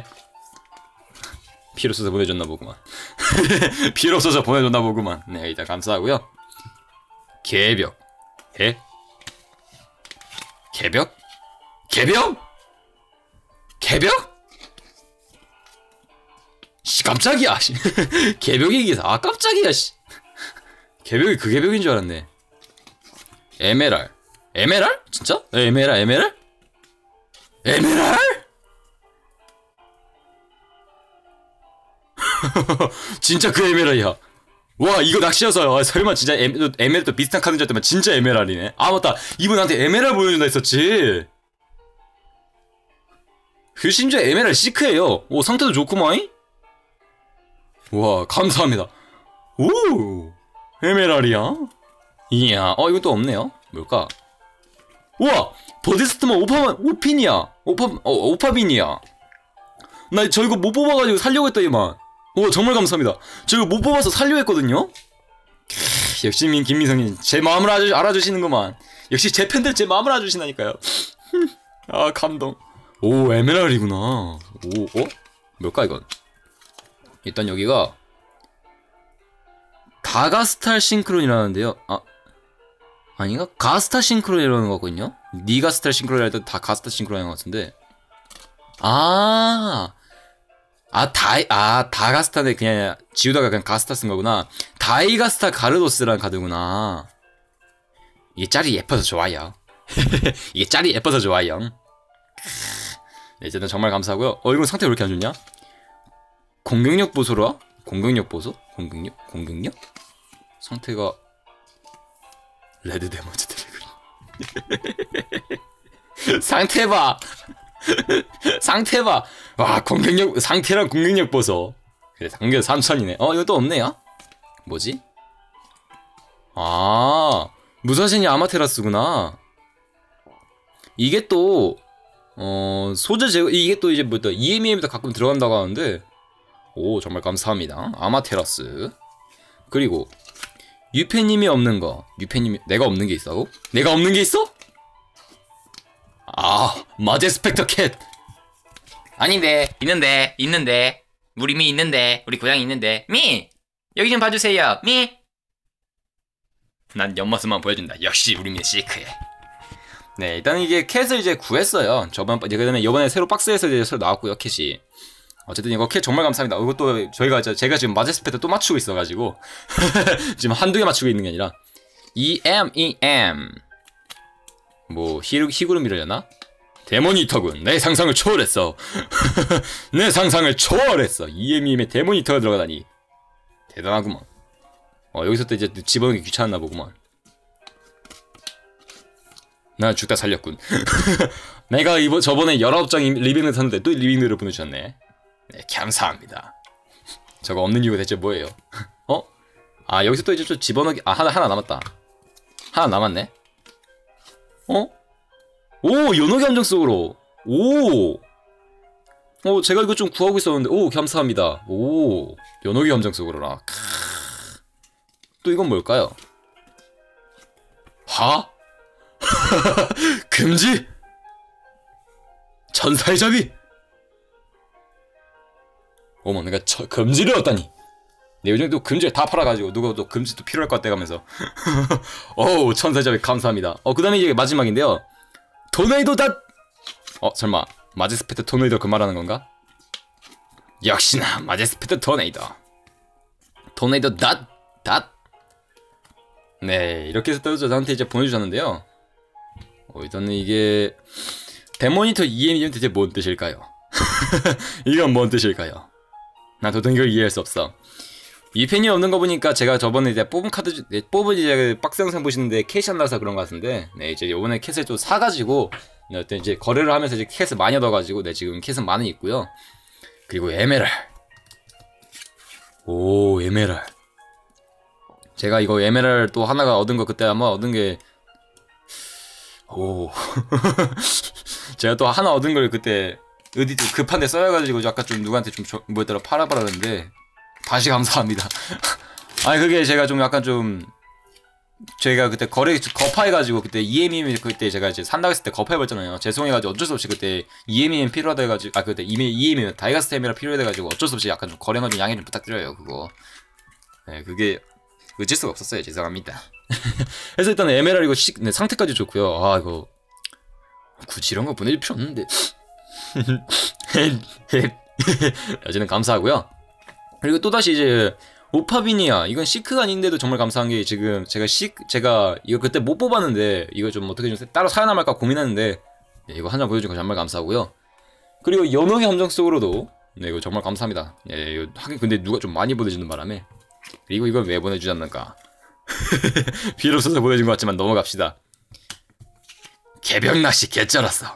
네. 필요 없어서 보내줬나 보구만. 필요 없어서 보내줬나 보구만. 네, 일단 감사하고요. 개벽. 해? 개벽? 개벽? 개벽? 씨, 깜짝이야. 개벽이 기사. 아, 깜짝이야. 씨. 개벽이 그 개벽인 줄 알았네. 에메랄. 에메랄? 진짜? 에메랄? 에메랄? 에메랄? 진짜 그 에메랄이야. 와, 이거 낚시여서. 아, 설마 진짜 에메랄도 비슷한 카드인 줄 알았더니 진짜 에메랄이네. 아, 맞다. 이분 나한테 에메랄 보여준다 했었지. 그 심지어 에메랄 시크예요. 오, 상태도 좋구만. 와, 감사합니다. 오, 에메랄이야. 이야, 이건 또 없네요. 뭘까? 우와! 버디스트만 오파빈이야. 나 저 이거 못 뽑아가지고 살려고 했더니만. 정말 감사합니다. 저 이거 못 뽑아서 살려고 했거든요? 역시 김민성님, 제 마음을 알아주시는구만. 역시 제 팬들 제 마음을 알아주시나니까요. 아, 감동. 오, 에메랄이구나. 뭘까, 이건? 일단 여기가, 다가스탈 싱크론이라는데요. 아닌가? 가스타 싱크론이라는 거거든요? 니가스탈 싱크론이 할 때 다 가스타 싱크론인 것 같은데. 다가스타인데 그냥 지우다가 그냥 가스타 쓴 거구나. 다이가스타 가르도스라는 카드구나. 이게 짤이 예뻐서 좋아요. 이게 짤이 예뻐서 좋아요. 네, 어쨌든 정말 감사하고요. 이건 상태가 왜 이렇게 안 좋냐? 공격력 보소라? 공격력 보소? 공격력? 상태가 레드 데모즈 드래곤. 상태 봐. 와, 공격력, 상태랑 공격력 보소. 그래, 상대 3000이네. 이거 또 없네요? 뭐지? 무사신이 아마테라스구나. 이게 또, 소재 제거, 이게 또 이제 뭐다, EME에도 가끔 들어간다고 하는데, 오, 정말 감사합니다. 아마테라스. 그리고, 유페님이 없는 거. 내가 없는 게 있어? 내가 없는 게 있어? 마제 스펙터 캣. 아닌데, 있는데. 우리 미 있는데, 우리 고양이 있는데. 미! 여기 좀 봐주세요, 미! 난 옆모습만 보여준다. 역시 우리 미 시크해. 네, 일단 이게 캣을 이제 구했어요. 이번에 새로 박스에서 이제 새로 나왔고요, 캣이. 어쨌든 이거 캣 정말 감사합니다. 이것도 제가 지금 마제 스펙터 또 맞추고 있어가지고. 지금 한두 개 맞추고 있는 게 아니라. EM. 히구름이려나? 데모니터군. 내 상상을 초월했어. 내 상상을 초월했어. EM의 데모니터가 들어가다니. 대단하구먼. 여기서 또 이제 집어넣기 귀찮았나 보구먼. 날 죽다 살렸군. 내가 저번에 19장 리빙을 샀는데 또 리빙을 보내주셨네. 네, 감사합니다. 저거 없는 이유가 대체 뭐예요? 여기서 또 이제 좀 집어넣기. 하나 남았다. 하나 남았네. 연어기 함정 속으로. 제가 이거 좀 구하고 있었는데. 감사합니다. 연어기 함정 속으로라. 또 이건 뭘까요? 금지? 천사의 자비? 어머, 내가 금지를 얻다니. 내 요즘 또 금지를 다 팔아가지고 누가 또 금지 또 필요할 것 같아 가면서. 천사의 자비 감사합니다. 그 다음에 이게 마지막인데요. 토네이도 닷! 설마 마제스페트 토네이도 그 말하는 건가? 역시나 마제스페트 토네이도 닷! 네, 이렇게 해서 저한테 이제 보내주셨는데요. 일단은 이게 데모니터 EM이면 대체 뭔 뜻일까요? 이건 뭔 뜻일까요? 난 도통 이걸 이해할 수 없어. 이 펜이 없는 거 보니까 제가 저번에 이제 뽑은 이제 박스 영상 보시는데 캣이 안 나와서 그런 거 같은데, 네, 이제 요번에 캣을 좀 사가지고, 네, 이제 거래를 하면서 이제 캣을 많이 얻어가지고, 네, 지금 캣은 많이 있고요. 그리고 에메랄. 에메랄. 제가 이거 에메랄 또 하나가 얻은 거 그때 아마 얻은 게, 제가 또 하나 얻은 걸 그때 어디 좀 급한 데 써야가지고 아까 좀 누구한테 좀 뭐였더라 팔아버렸는데, 다시 감사합니다. 그게 제가 좀 약간 좀 제가 그때 거파해가지고 그때 EMEM 그때 제가 이제 산다고 했을 때 거파해버렸잖아요. 죄송해가지고 어쩔 수 없이 그때 EMEM 필요하다 해가지고 그때 EMEM 다이가스템이라 필요해가지고 어쩔 수 없이 약간 좀 거래만 좀 양해 좀 부탁드려요. 그거. 네, 그게 어쩔 수가 없었어요. 죄송합니다. 그래서 일단 에메랄 이거 네, 상태까지 좋고요. 이거 굳이 이런 거 보내줄 필요 없는데. 어쨌든 감사하고요. 그리고 또다시 이제 오파비니아, 이건 시크가 아닌데도 정말 감사한 게, 지금 제가 이거 그때 못 뽑았는데 이거 좀 어떻게 좀 따로 사야 할까 고민했는데, 네, 이거 한 장 보여준 거 정말 감사하고요. 그리고 연어의 함정 속으로도, 네, 이거 정말 감사합니다. 네, 이거 하긴 근데 누가 좀 많이 보내주는 바람에, 그리고 이걸 왜 보내주지 않는가? 필요 없어서 보내준 것 같지만 넘어갑시다. 개벽낚시 개쩔었어.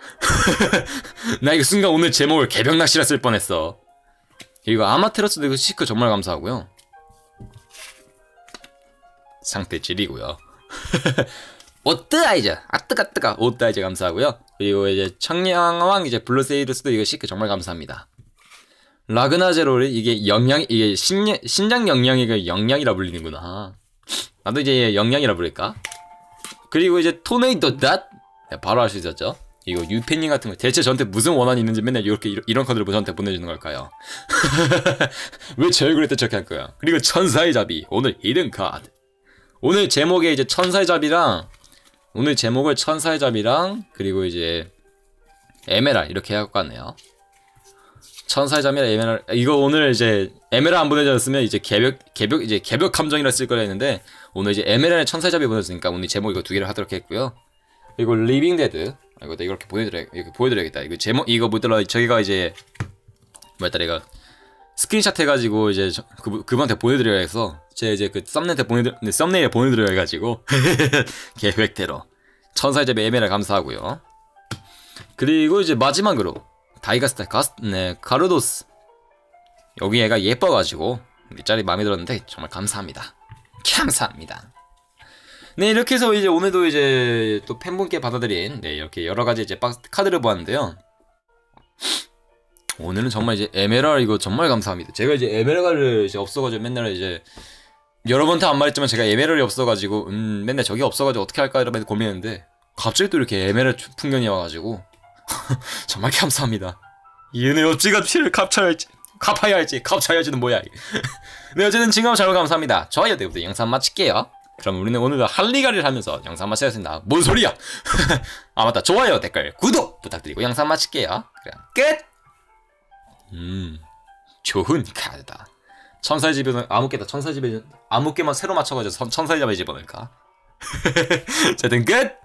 나 이거 순간 오늘 제목을 개벽낚시라 쓸 뻔했어. 이거 아마테라스도 이거 시크 정말 감사하고요. 상태 질이고요. 오뜨아이즈 아뜨가뜨가 오뜨아이즈 감사하고요. 그리고 이제 청량왕 이제 블루세이루스도 이거 시크 정말 감사합니다. 라그나제로를 이게 영양 이게 신장 영양이가 영양이라 불리는구나. 나도 이제 영양이라 부를까? 그리고 이제 토네이도 닷 바로 알 수 있었죠. 이거 유팬님 같은 거 대체 저한테 무슨 원한이 있는지 맨날 이렇게 이런 카드를 저한테 보내주는 걸까요? 왜 제 얼굴에 저렇게 할 거야? 그리고 천사의 잡이 오늘 히든 카드. 오늘 제목에 이제 천사의 잡이랑 오늘 제목을 천사의 잡이랑 그리고 이제 에메랄 이렇게 해갖고 왔네요. 천사의 잡이랑 에메랄 이거 오늘 이제 에메랄 안 보내줬으면 이제 개벽 함정이라 쓸 거라 했는데 오늘 이제 에메랄의 천사의 잡이 보내줬으니까 오늘 제목 이거 두 개를 하도록 했고요. 그리고 리빙 데드 이거 이렇게 보여드려야겠다. 이거 제목 이거 뭐더라 저기가 이제 뭐였더라 이거 스크린샷 해가지고 이제 그분한테 보내드려야 해서 제 이제 그 썸네일에 보내드려야 해가지고 계획대로 천사의 잡이 에메랄 감사하고요. 그리고 이제 마지막으로 다이가스타 가르도스 여기 얘가 예뻐가지고 짤이 마음에 들었는데 정말 감사합니다. 감사합니다. 네 이렇게 해서 이제 오늘도 이제 또 팬분께 받아들인 네 이렇게 여러가지 이제 카드를 보았는데요. 오늘은 정말 이제 에메랄 이거 정말 감사합니다. 제가 이제 에메랄을 이제 없어가지고 맨날 이제 여러분한테 안 말했지만 제가 에메랄이 없어가지고 맨날 저기 없어가지고 어떻게 할까 이러면서 고민했는데 갑자기 또 이렇게 에메랄 풍경이 와가지고 정말 감사합니다. 이 은혜 어찌가 피를 갚아야 할지는 뭐야. 네 어쨌든 지금 정말 감사합니다. 좋아요 때부터 영상 마칠게요. 그럼 우리는 오늘도 할리갈리를 하면서 영상 마치겠습니다. 뭔 소리야? 아 맞다 좋아요 댓글 구독 부탁드리고 영상 마칠게요. 그럼 끝. 좋은 카드다. 천사의 집에는 아무개다. 천사의 집에 아무개만 새로 맞춰가지고 천사의 집에 집어넣을까? 어쨌든 끝.